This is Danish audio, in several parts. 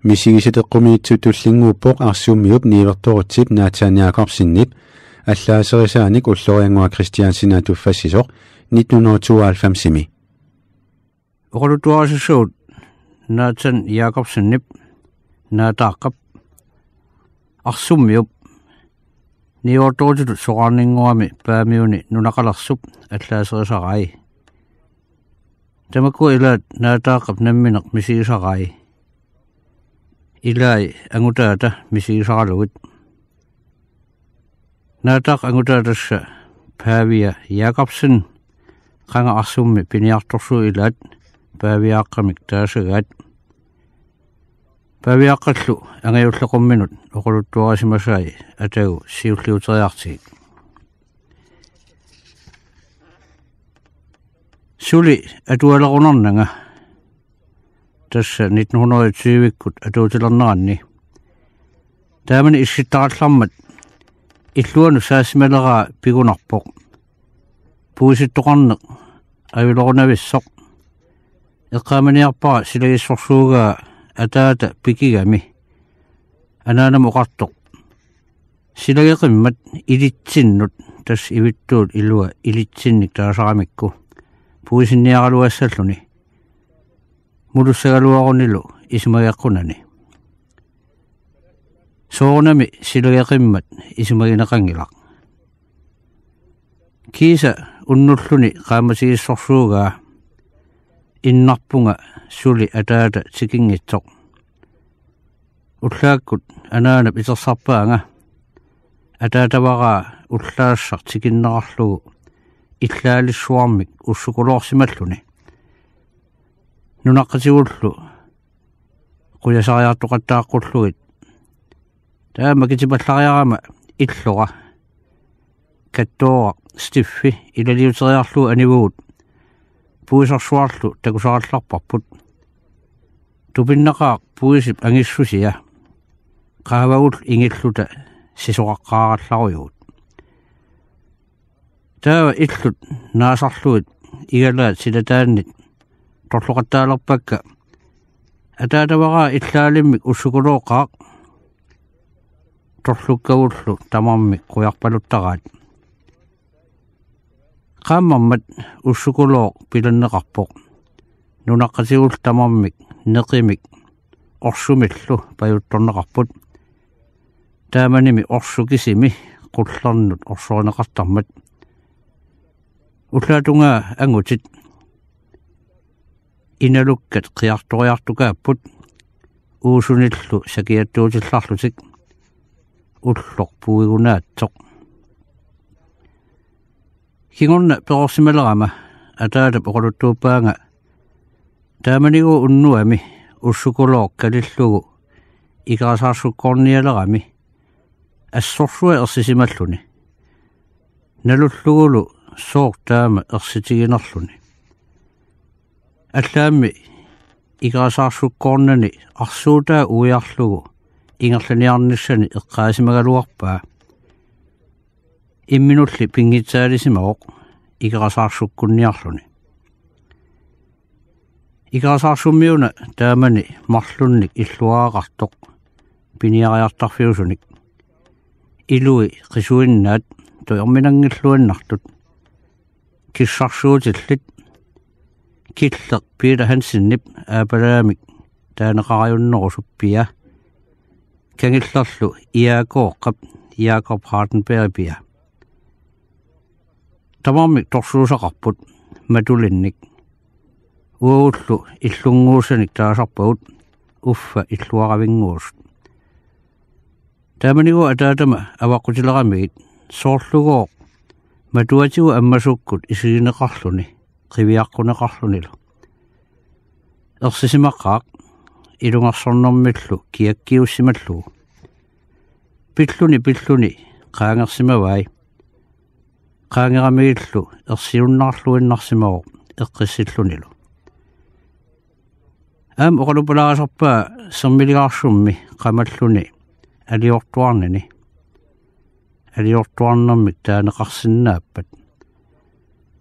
мисигиситеққумиитсу туллингууппоқ арсууммиуп нииверторуттип наатааниақарсиннип аллаасерисааник уллориангуа Кристиансина туффассисоқ 1992-сими оқолутуарасуут наатан Якобсеннип наатааққап арсуммиуп ниорторутут соқарнингуами паамиуни нунақаларсуп аллаасерисарай тамаку илаат наатааққап намминеқ мисигисарай илай ангутаата мисигисаралугут наатаақ ангутаатасса паавия Якобсен қанга арсумми пиниарторсуу илаат паавиааққамик таасагаат паавиааққаллу ангаюллеқумминут оқулуттуарасимасаи атагу сиуллиутериартигит сули атуалерунарнага тасса 1920-виккут атуутилернеранни таамани исситтараллармат иллуану саасималераа пигунарпоқ пууситтоқарнеқ авилорунависсоқ эққааманиарпара силагиссорсуугаа атаата пикигами анаанам оқартоқ силагеқиммат илитсиннут тас ивиттуут илуа илитсинник таасарамикку пуусинниаралуассаллуни мулуссагалуарунилу исмагеққунани соорнами силагеқиммат исмагинеқангилақ киса уннуллуни qaamasigissorsuugaa иннарпунга сули атаата сикингитсоқ уллааккут анаанап итерсарпаанга атаатавараа уллаассар тикиннерарлугу иллаалиссуармик уссукулоорсималлуни нунаққатигуллу қуясариартоқаттааққуллугит таама китипаллариарама иллора каттоора стиффи илалиутериарлу анивуут пуисарсуарлу такусаралларпарпут тупиннақаа пуисип ангиссусия qaavagul ingilluta сисоқаққаралларуйуут таа иллут наасарлуит игалаат силатааннит торлоқаттаалерпакка атаатавараа иллаалиммик уссукулооқаақ торлуккавуллу тамармик қуярпалуттараат qaammarmat ussukuluoq pilanneqarpoq nunaqqisigul tamarmik neqimik orsumillu pajuttorneqarput taamanimi orsukisimi qullarnut orsoorneqartarmat ullaatunga angutit inalukkat qiartoriartukaapput uusunillu sakiattuutillarlutik ulloq puigunaatsoq Kingorna perorsimalerama ataata poqaluttuuppaanga taamanigu unnuami ussukuloq kalillugu ikarasaarsukornialerami assorsua ersisimalluni nalullugulu soor taama ersitiginerluni allaammi ikarasaarsukornani arsuutaa uiarlugu ingerlaniarnissani eqqaasimagaluarpaa имминулли пингитсаалисимаоқ икерасаарсуккунниарлуни икерасаарсуммиуна таамани марлунник иллуаақартоқ пиниариартарфиусуник илуи қисуиннаат тоерминангиллуаннартут киссарсуутиллит киллеқ Пиитер Хансеннип аапалаамик таанеқариуннерусуппиа кангиллерлу иаакооққап Jakob Hardenberg Tamarmik torsuusaqarput matulinnik uullu illunguusanik taasarpaut uffa illuaravinguusut taamanigu ataatama avaqutileramigit soorlugooq matuatigu ammasukkut isigineqarluni qiviaqquneqarlunilu ersisimaqqaaq ilungarsornermillu kiakkiussimallugu pilluni qaangersimavai qaangeramigillu ersiunnarluinnarsimaoq eqqissillunilu am oqalupalaasarpaa sermiligaarssummi qamalluni aliortuarnermik taaneqarsinnaappat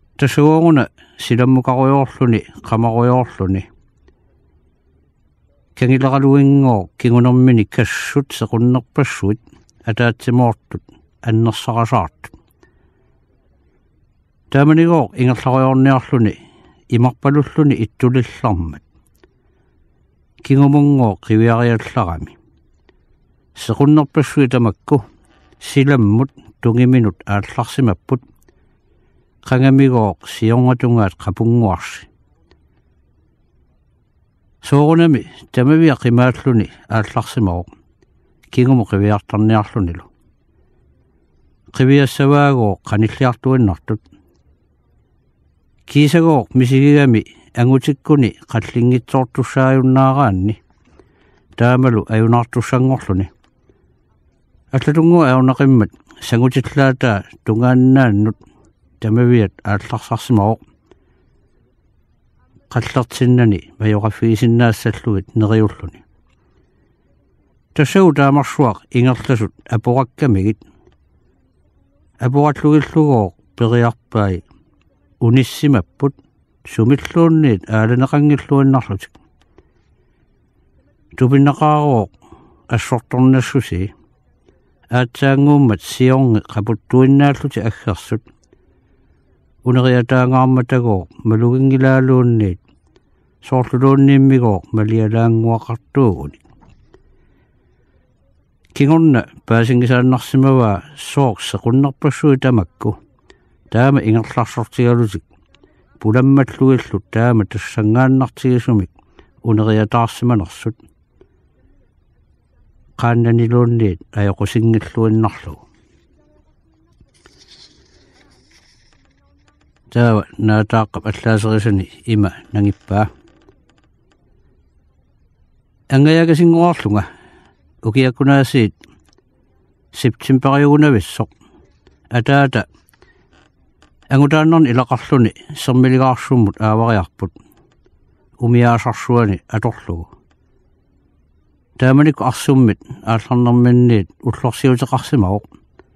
tasuunguna silammukaruyorluni qamaruyorluni Kangilaraluingo kingunormini kassut sequnnerpassuit ataatsimortut annersarasaartut. Taamanigo ingerlariorniarluni imarpalulluni ittulillarmat. Kingumungo qiviariallarami. Sequnnerpassuitamakku silammut tungiminut aallarsimapput qangamigo siongatungaat qapunguarsi. Soorunami tamavia qimaalluni aallarsimaoq kingumu qiviartarniarlunilu. Qiviassavaago qanilliartuinnartut. Kiisagooq misigigami angutikkuni qallingitsoortussaajunnaaraanni taamalu ajunartussangorluni. Allatungu aunaqimmat sangutillaata tungaannaannut tamaviat aallarsimaoq qallartinnani majoraffiisinnaassallugit neriulluni. Tassau taamarsuaq ingerlasut aporakkamigit. Aporatlugillugooq periarpai unissimapput sumilluunniit aalaneqangilluinnarlutik. Tupinnaqaaruoq assortornassusi aatsaanguummat siongi qaputtuinnaalluti aggersut uneriataangaarmatagooq malugingilaaluunniit soorluluunniimmigooq malialaanguaqartuuguni. Kingorna paasingisaannarsimavaa sooq sequnnerpassuitamakku taama ingerlarsortigalutik pulammatlugillut taama tassangaannartigisumik uneriataarsimanersut qaannaniluunniit ajoqusingilluinnarlugu. Taawa naataaqqap allaaserisani ima nangippaa. Angayagasinguarlunga ukiakkunaasiit septimpariugunavessoq ataata angutaannerni ilaqarluni sermiligaarsummut aavariarput umiaasarsuani atorlugu. Taamanikku arsummit aallarnerminniit ullorsiuteqarsimaoq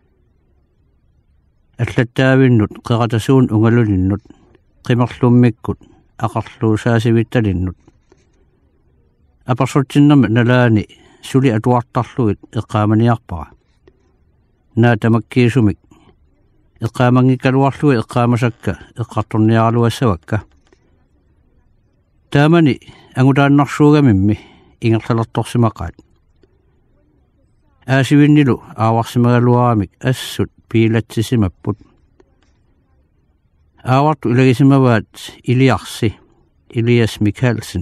аллаттаавиннут qeqatasuun ungalulinnut qimerlummikkut aqarluusaasivitalinnut апарсутсиннерми налаани сули атуартарлугит эққааманиарпара наатамаккиисумик эққаамангиккалуарлуги эққаамасакка эққарторниаралуассавакка таамани ангутааннарсуугамимми ингерлалерторсимақаат аасивиннилу ааварсимагалуарамик ассут пилатсисимаппут ааварту илагисимаваат илиарси Elias Mikkelsen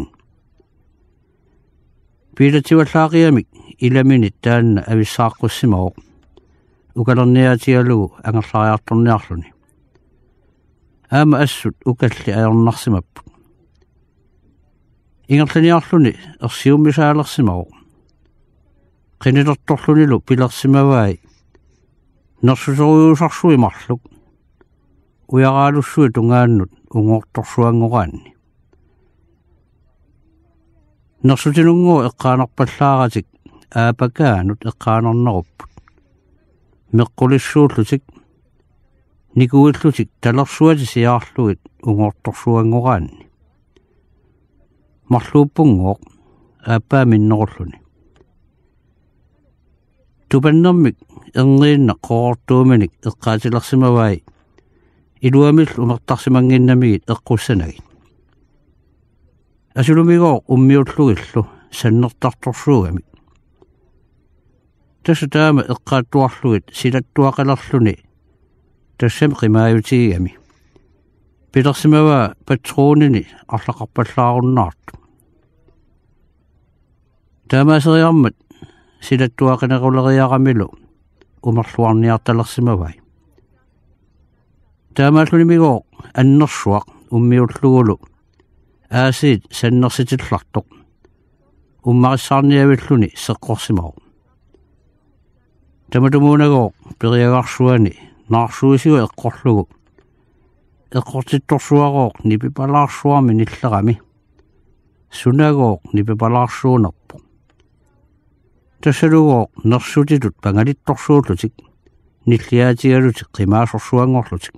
пилатсиваллаақиамик иламинит таанна ависсааққуссимаоқ укалерниатигалугу ангерлариарторниарлуни аама ассут укалли аёрнарсимаппут ингерланиарлуни ерсиуммисаалерсимаоқ qinilortorlunilu pilersimavai nersusoruusarsuimарлук уярааlussui tungaannut ungortorsuangoraanni nersutinunnguo eqqaanerpallaaratik aapakaanut eqqaanernerupput meqqulissuullutik nikuillutik talersuati siaarlugit ungortorsuangoraanni marluuppungoq aappaaminnerulluni tupannermik erniinna qoortuuminik eqqaatilersimavai iluamillu umertarsimanginnamigit eqqussanagit asulumigoo ummiullugillu sannertartorsuugamik tassa taama eqqaattuarlugit silattuaqalerluni tassami qimaayutigami pilersimavaa patruunini arlaqarpallaarunnaartu taamaaseriarmat silattuaqinaquleriaqamilu umerluarniartalersimavai taamaallunimigoo annersuaq ummiullugulu aasiit sannersitillartoq ummarissaarniavilluni seqqorsimaru tamatumuunagoo periagarsuani naarsuisigu eqqorlugu eqqortittorsuarooq nipipalaarsuarmi nillerami sunagooq nipipalaarsuunerpoq tassalugooq nersutitut pangalittorsuullutik nilliaatigalutik qimaasorsuangorlutik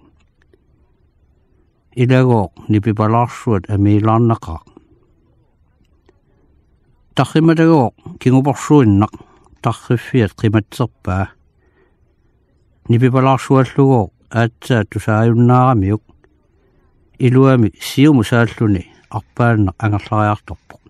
ilagooq nipipalaarsuat amiilaarnaqaaq Tarrimatagoo kinguporsuinnak tarriffiat qimatserpaa nipipalaarsuallugoo aatsaat tusaajunnaaramiuk iluami siumusaalluni arpaanna angerlariartorpoq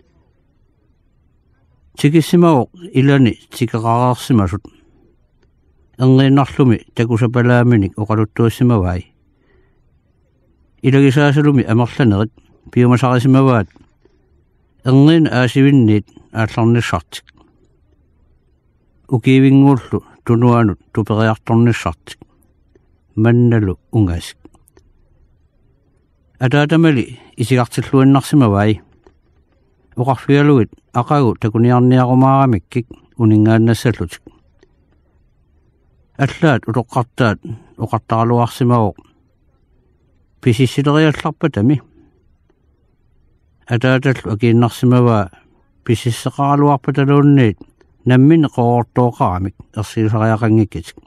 tikissimaoq ilani tikaqaraarsimasut engiinnarlumi takusapalaaminik oqaluttuussimavai ilagisaasalumi amerlanerit piumasarisimavaat engiin aasivinniit aallarnissartik ukiivinguullu tunuanut tuperiartornissartik mannalu ungasik ataatamali isigartilluinnarsimavai oqarfialuit aqagu takuniarniarumaaramikik uningaannassallutik аллаат улоққартаат оқартаралуарсимаоқ писиссилериалларпатами атааталлу акииннарсимаваа писсеқаралуарпаталуунниит наммини қоортооқарамик ерсилисариақангиккитик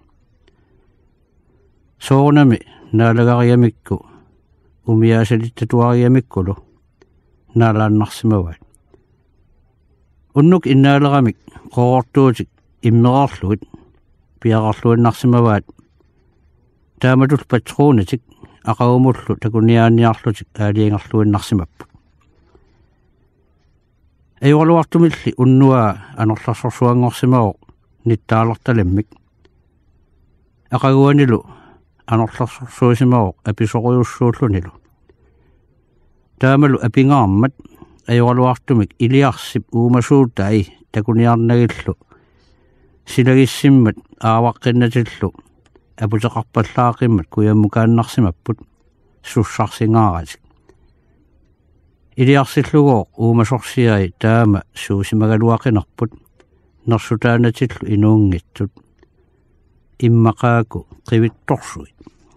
соорнами наалагариамикку умиаасалиттатуариамиккулу наалааннарсимаваа уннук иннаалерамик қоортуутик иммерарлугит piaqarluinnarsimavaat taamatut patruunatik aqaumullu takuniaanniarlutik aaliingarluinnarsimapput ayualuartumilli unnuaa anorlarsorsuangorsimaoq nittaalartalammik aqaguanilu anorlarsorsuisimaoq apisoquyussuullunilu taamalu apingaarmat ayualuartumik iliarsip uumasuutai takuniarnagillu silagissimmat aawaqqinnatillu aputeqarpallaaqimmat kuyammukaannarsimapput sussarsingaaratik iliarsillugoq uumasorsiai taama suusimagaluaqinarput nersutaanatillu inuungittut immaqaaku qivittorsuit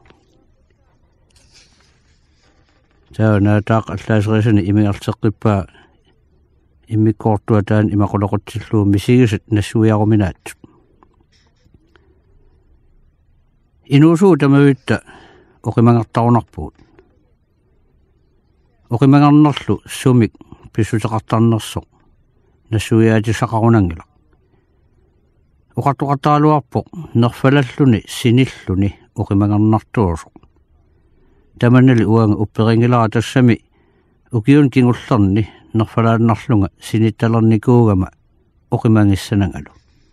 taanaataaq allaaserisani imiarteqqippaa immikkoortuataan imaqoloqutsilluum misigisat nassuiaruminaatut inuusuu tamavitta oqimangartarunarpuut oqimangarnerlu sumik pissuteqartarnersoq nassuiaatisaqarunangila oqartoqartaaluarpoq nerfalalluni sinilluni oqimangarnartuusoq tamanali uanga upperingilaa tassami ukiun kingullerni nerfalaannarlunga sinittalernikуугама oqimangissanangalu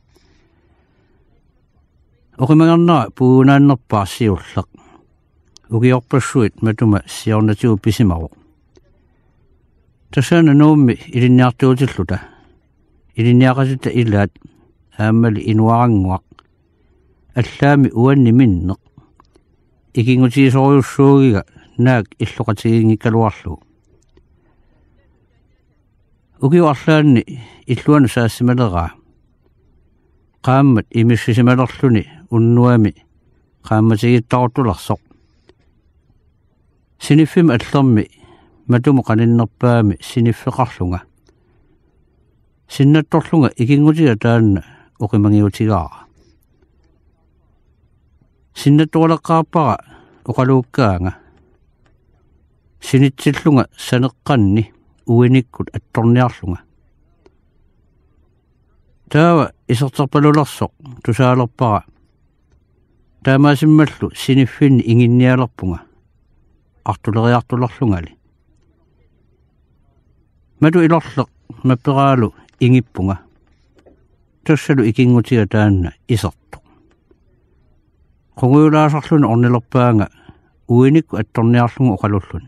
oqimangarnaa puunaannerpaarsiulleq ukiorpassuit matuma siornatiu pisimaroq tassana nuummi ilinniartuutilluta ilinniaqasita ilaat aammali inuaranguaq allaami uanni minneq ikingutiisoruyussuugiga naak illoqatigiingikkaluarlu ukiuarlaanni illuanu saassimalera qaammat imissisimalerluni unnuami qaammatigittaruttularsoq siniffim allermi matumu qaninnerpaami siniffeqarlunga sinnattorlunga ikingutiga taanna uqimangiutigaara sinnattualeqqaarpara uqaluukkaanga sinitsillunga saneqqanni uinikkut attorniarlunga taawa iserterpalulersoq tusaalerpara taamaasimmallu siniffinni inginnialerpunga artuleriartulerlungali matu ilorleq mapperaalu ingippunga tassalu ikingutiga taanna isertoq qunguyulaasarluni ornilerpaanga uinikku attorniarlunga uqalullun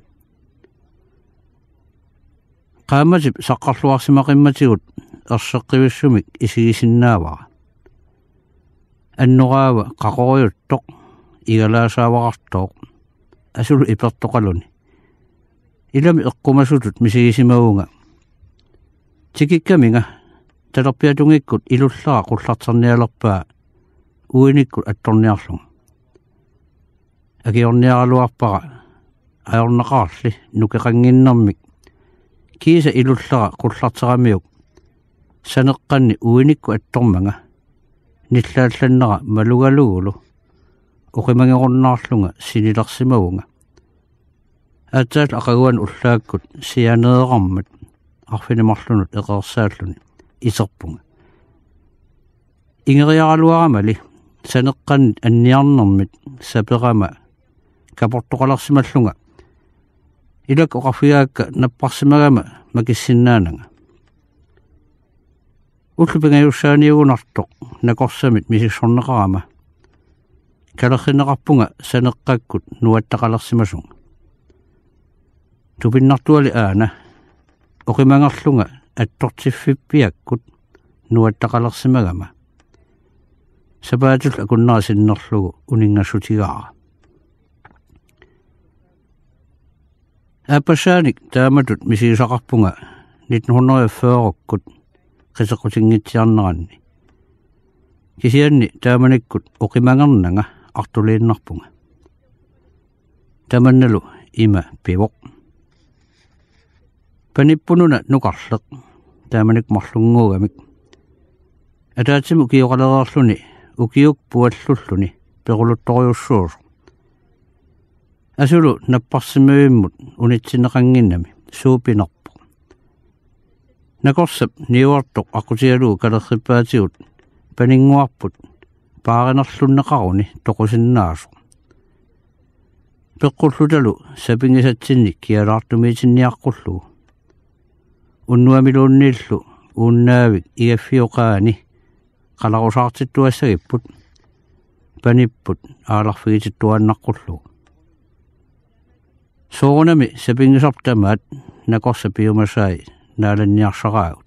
qaamatip saqqarluarsimaqimmatiguut erseqqivissumik isigisinnaavara annoraava qaqoruyuttoq igalaasaavarartooq asulu ipertoqaluni ilami eqqumasutut misigisimauunga tikikkaminga talerpiatungikkut ilullaa qullarternialerpaa uinikkut attorniarlunga akiorniaraluarpara ajornaqaarli nukeqanginnermik kiisa ilullaa qullarteramiuk saneqqanni uinikku attormanga nillaallannera malugalugulu oqimangerunnaarlunga sinilersimavunga ataal aqaguan ullaakkut sianeerarmat arfinimarlunut eqersaalluni iserpunga ingeriaraluaramali saneqqan anniarnermit saperama kaportoqalarsimallunga ilak oqarfigaakka napparsimagama makissinnaananga ullupingayussaaniugunartoq nakorsamit misissorneqarama kalerrineqarpunga saneqqakkut nuattaqalersimasunga tupinnartuali aana oqimangarlunga attortiffippiakkut nuattaqalersimagama sapaatul akunnaasinnерlugu uningassutigaara apasaanik taamatut misiisaqarpunga 1940-kkut qisequtingitsiarneranni kisianni taamanikkut oqimangarnanga artuliinnarpunga tamannalu ima pivoq panippununa nuqarleq taamanik marlunguugamik ataatimu kioqalereerluni ukiuk puallulluni pequluttoriussuusu asulu napparsimuimmut unitsineqanginnami suupinerpo nakorsap niuartoq aqutialuu kalerrippaatigut paninguarput paarenerlunneqaruni toqusinnaasu peqqullu sapingisatsinnik kialaartumiitinniaqqullu unnuamiluunniillu uunnaavik igaffiuqaani qalarusaartittuassagipput panipput aalarfigitittuannaqqullu soorunami sapingisartamaat nakorsapiumasai naalanniarsaqaagut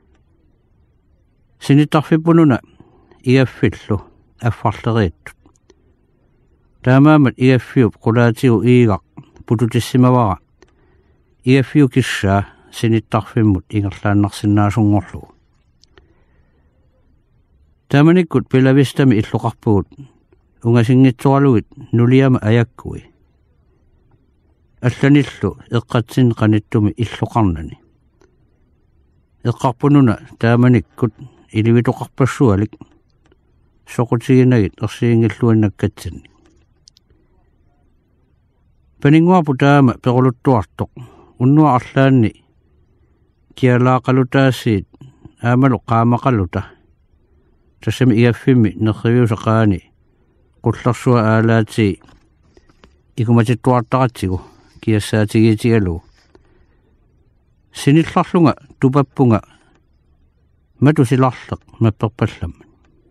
sinitarfippununa igaffillu affarleriittut taamaamat igaffiup qulaatigu iigaq pututissimawaqa igaffiu kissaa sinittarfimmut ingerlaannarsinnaasungorlugu taamanikkut pilavistami illuqarpugut ungasingitsoqalugit nuliama ayakkui алланиллу эққатсин қаниттуми иллоқарнани эққарпунуна тааманиккут иливитоқарпассуалик соқутигинагит ерсиингиллуаннаккатсинни панингуарпу таама перулуттуартоқ уннуа арлаанни киалаақалутаассиит аамалу qaamaqaluta тассами игаффимми нерривиусақаани qullersua aalaati икуматиттуартақатсигу киассаатигиитигалу синилларлунга тупаппунга матусиларлеқ мапперпалламма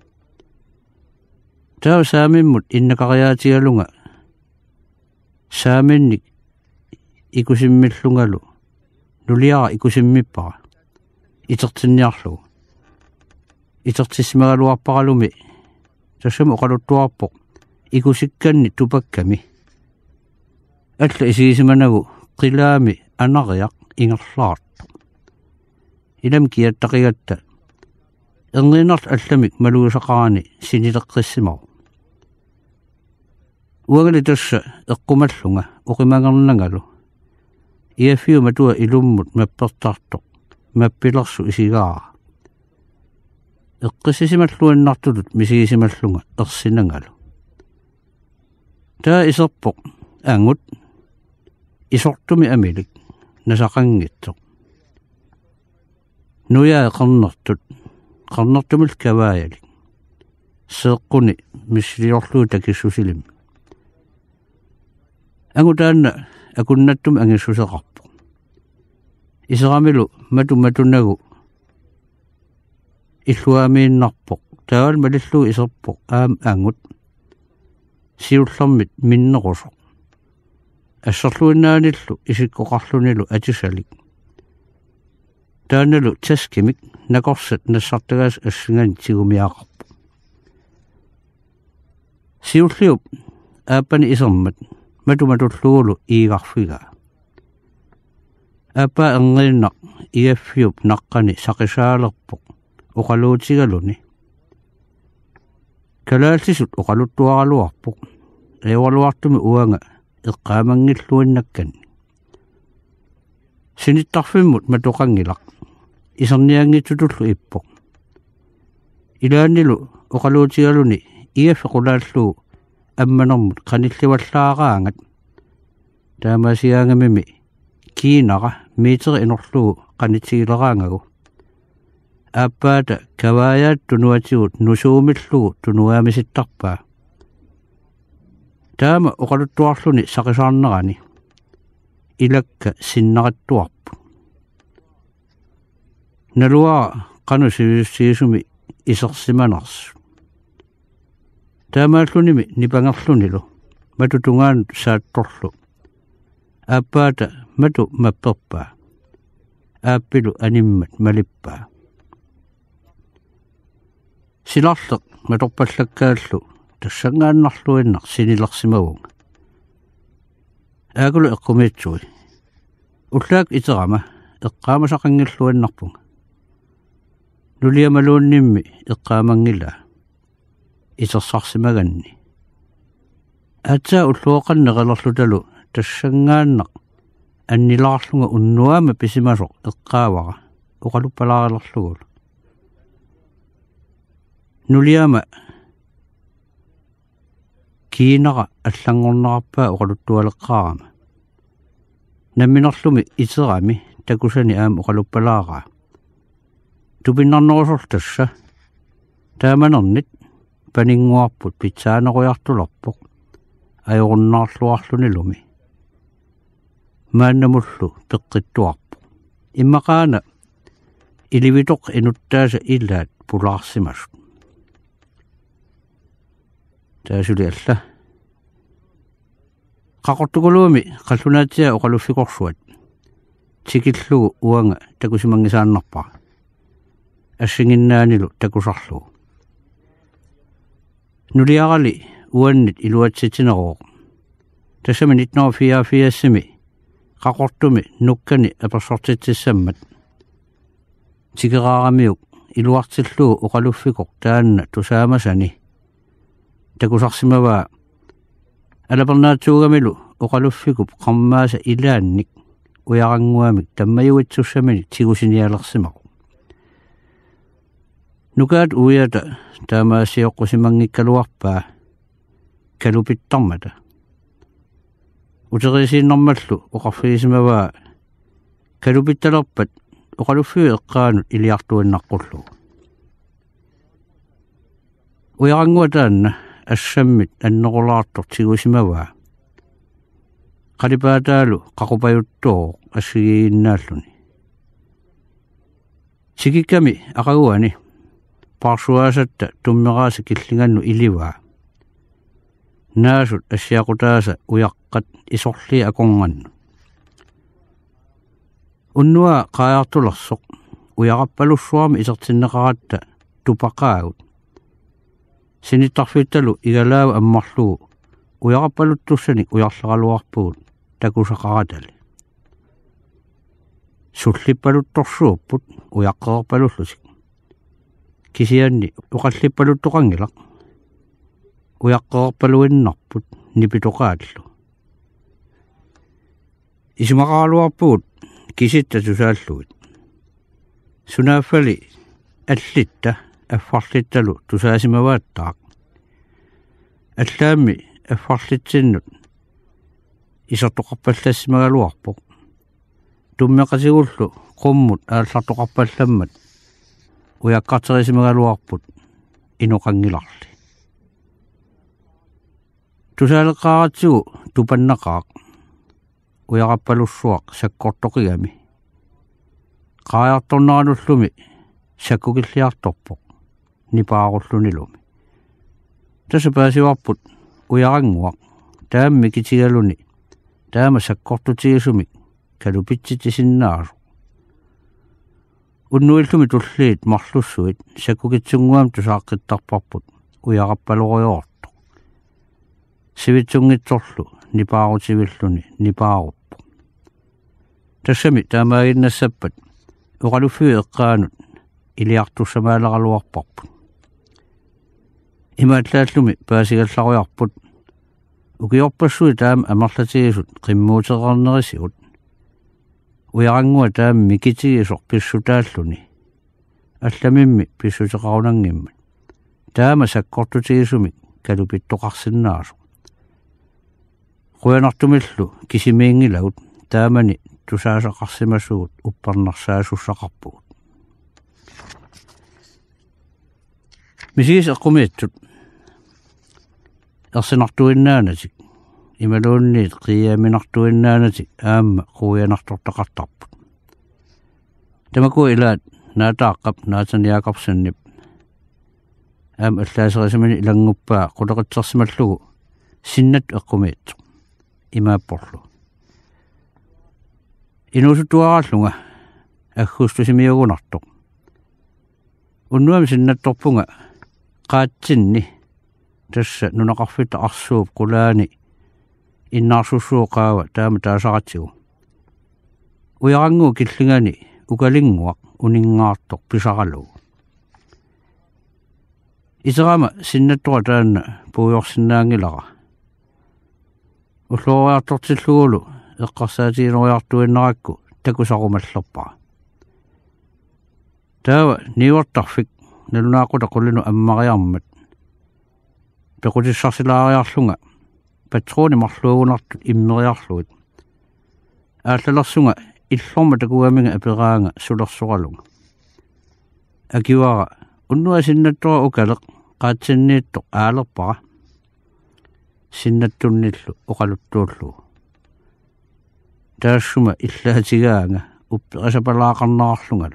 таа саамиммут иннакариаатигалунга сааминник икусиммиллунгалу нулиара икусиммиппара итертинниарлугу итертиссимагалуарпаралуми тассама оқалуттуарпоқ икусикканни тупакками алла исигисиманагу қилаами анариақ ингерлаарту илам киаттақигатта эрнинерл алламик малуусақарани синилеққиссимау уагали тасса эққумаллунга оқимагернангалу иаффиу матуа илуммут маппертартоқ маппилерсу исигаара эққиссисималлуаннартулут мисигисималлунга ерсинангалу таа исерпоқ ангут исортуми амилик насақангитсоқ нуяа қарнертумил каваалик сеэққуни миссилиорлуу такиссусилим ангутаанна акуннаттум ангиссусеқарпо исерамилу матунагу иллуамииннарпоқ таавал малиллуу исерпоқ аам ангут сиуллэрмит миннерусоқ ассерлуиннааниллу исиккоқарлунилу атисалик тааналу таскимик накорсат нассартагаас ассиган тигумиақарпо сиуллиуп ааппани исермат матуматуллугулу иигарфига ааппа эрнериннақ иаффиуп наққани сақисаалерпоқ оқалуутигалуни калаалтисут оқалуттуаралуарпоқ эвалуартуми уанга эққаамангиллуиннаккани синиттарфиммут матоқангилақ исерниангитсутуллу иппоқ илааннилу оқалуутигалуни иаффеқулааллуу амманермут қанилливаллаараангат таамаасиаангамими киинара митери инерлугу qanitiileraangagu aappaata kavaayaat tunuatigut nusuumillugu tunuaamisittarpaa taama oqaluttuarluni saqisaarnerani ilakka sinnarattuarpu naluaa qanusiusumi isersimanarsu taamaallunimi nipangerlunilu matutungaanut saattorlu aappaata matu mapperpaa aappilu animmat malippaa silarleq matorpallakkaallu tassangaannarluinnar sinilersimavunga aakulu eqqumiitsui ullaak iterama eqqaamasaqangilluinnarpunga nuliamaluunnimmi eqqaamangilaa itersaarsimaganni atsaa ulluoqanneqalerlutalu tassangaannaq annilaarlunga unnuaama pisimasoq eqqaavara uqaluppalaarelerlugulu nuliama kiinara allangornarappa uqaluttualeqqaarama namminerlumi iterami takusani aam uqaluppalaaraa tupinnarnerusortassa taamanernik paninguarput pitsaanerujartulerpoq ajorunnaarluarlunilumi maannamullu peqqittuarpu immaqaana ilivitoq inuttaasa illaat pulaarsimasut taasuli alla qaqortukuluumi qallunaatia oqaluffiqorsuat tikillugu uanga takusimangisaannarpaa assinginnaanilu takusarlugu nuliarali uannit iluatsitinerooq tasami 1984-simi qaqortumi nukkani apersortitsissammat tikeraaramiuk iluartillugu oqaluffikoq taanna tusaamasani takusarsimavaa alapernaatsuugamilu oqaluffikup qammaasa ilaannik uyaranguamik tammayuitsussamini tigusinialersimaqu nukaat uyata taamaasiоqqusimangikkaluarpaa kalupittarmata uterisiinnermallu oqarfiisimavaa kalupittalerpat oqaluffiu eqqaanut iliartuinnaqqullu uyarangua taanna assammit annequlaartor tigusimavaa qalipaataalu qaqupajuttuoq assigiinnaalluni sikikkami aqaguani parsuaasatta tummeraasa killingannu ilivaa naasut assiaqutaasa uyaqqat isorli aqorngannu unnua qaajartulersoq uyaqappalussuarmi isertinneqaratta tupaqaagut sinittarfittalu igalaavu ammarlugu uyaqappaluttussanik uyarlaqaluarpugut takusaqaratali sullipaluttorsuupput uyaqqeerpalullusik kisianni uqallippaluttoqangilaq uyaqqeerpaluinnarput nipitoqaallu isumaqaaluarpugut kisitta tusaalluit sunaaffali allitta affarlittalu tusaasimavaattaaq allaammi affarlitsinnut isertoqarpallassimaгаluarpoq tummeqasigullu qummut aallartoqarpallammat uyaqqarterisimagaluarput inoqangilarli tusaaleqqaaratsigu tupannaqaaq uyaqappalussuaq sakkortoqigami qaajartorneralullumi sakkukilliartorpoq nipaarullunilumi tasapaasiuarput uyaranguaq taammi kitigaluni taama sakkortutigisumi kalupitsitisinnaasu unnuillumi tulliit marlussuit sakkukitsunguam tusaaqqittarparput uyaqappaluqojoorto sivitsungitsorlu nipaarutiviluni nipaaruppu tassami taamaaginnassappat uqaluffiu eqqaanut iliartussamaalaqaluarparput imaallaallumi paasigallarujarput ukiorpassui taama amarlatigisut qimmuuteqarnerisigut uyarangua taama mikitigisoq pissutaalluni allamimmi pissuteqarunangimmat taama sakkortutigisumik kalupittoqarsinnaasu quyanartumillu kisimiingilagut taamani tusaasaqarsimasuut upparnarsaasussaqarpugut misiis aqumiittut ersinartuinnaanatik imaluunniit qiyaminartuinnaanatik aamma quuyanartortaqartarput tamaku ilaat naataaqqap naataniaqarsunnip aam allaaserismani ilanguppaa quleqitsersimallugu sinnat aqumiittu imaapporlu inuusutuarallunga agguustusimiugunartoq unnuami sinnattorpunga qaatsinni tassa nunaqarfita arsuup qulaani innaarsussuuqaawa taama taasaqatigu uyarangu killingani ukalinguaq uningaartoq pisaqalugu isarama sinnattora taanna puujorsinnaangilaqa ulluoriartortillugulu eqqarsaatiinoriartuinnerakku takusaqumallerpaa taawa niuartarfik nalunaaqquta qullinu ammariarmat pequtissarsilaariarlunga patroonimarluugunartut immeriarlugut aallallersunga illorma takuamiga aperaanga sulersoralunga akiwara unnua sinnattora ukaleq qaatsinniittoq aalerpara sinnattunnillu uqaluttuullu taassuma illaatigaanga uppeqasapalaaqarnararlungalu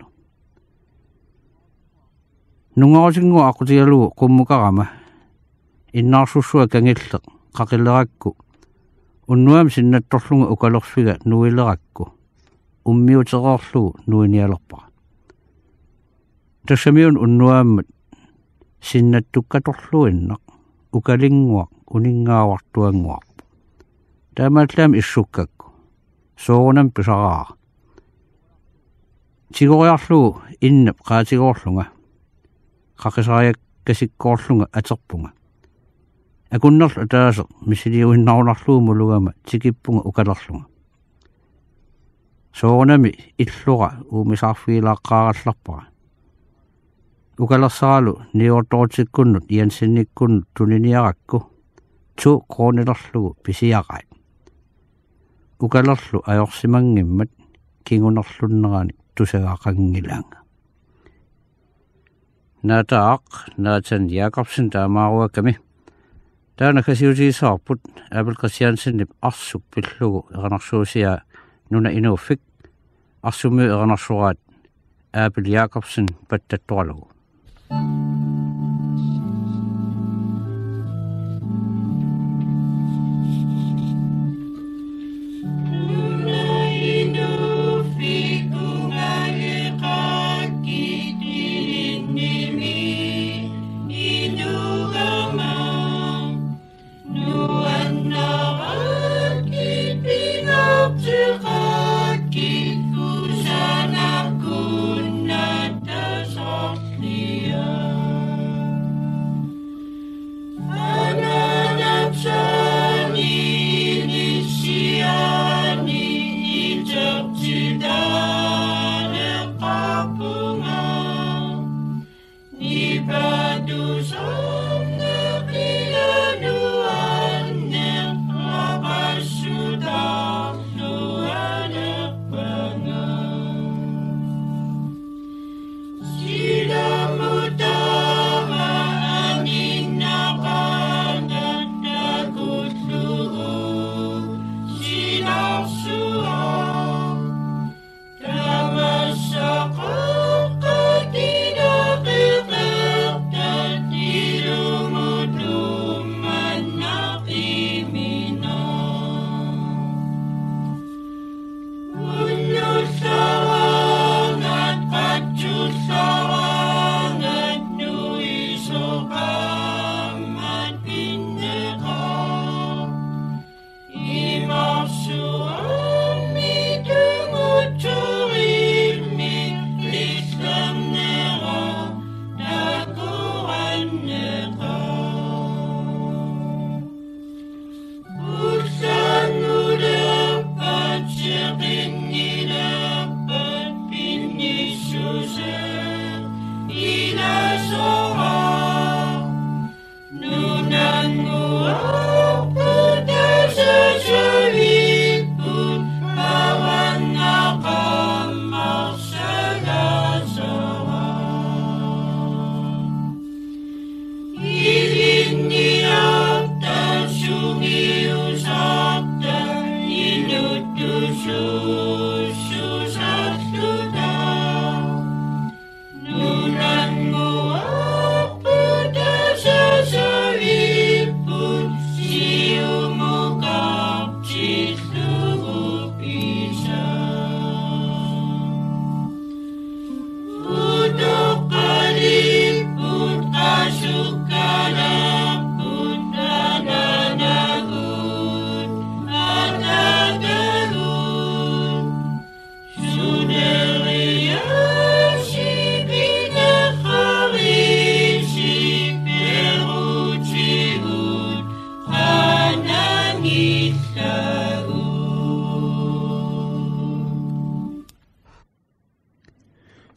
nungarutingua aqutigalugu qummukarama innaarsussua kangilleq qaqillerakku unnuam sinnattorlunga ukalerfiga nuilerakku ummiutereerlugu nuinialerpara tassamiun unnuammat sinnattukkatorluinnaq ukalinguaq uninngaawartuanguaq taamallaam issukkakku soorunam pisaraa tigoriarlugu innap qaatigorlunga qaqisariakkasikkoorlunga aterpunga akunnerlu ataaseq misiliuinnaunarlugu mulugama tikippunga ukalerlunga soorunami illura uumisaarfiilaaqqaarallarpara ukalersaralu niuortortikkunnut iansinnikkunnut tuniniarakku tu kroonilerlugu pisiaqai ukalerlu ajorsimangimmat kingunerlunnerani tusagaaqangilaanga naataaq naatan Jakobsen taamaaruakami taana kasiutiisaarput Abel-Christiansinnip arsuk pillugu eranarsuusia nuna inuuffik arsumi eranarsurat Abel Jakobsen pattattoralugu Sana kunna tasotlia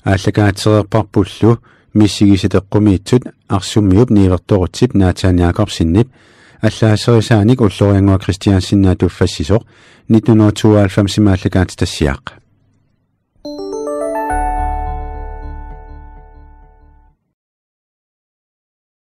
ааллакаатсереерпарпуллу миссигисатеққумиитсут арсуммиуп ниивертоқутсип Наатаан Якобсиннип аллаасерисааник уллориангуа Кристиансиннаа туффассисоқ 1992 симааллакаат тассиақ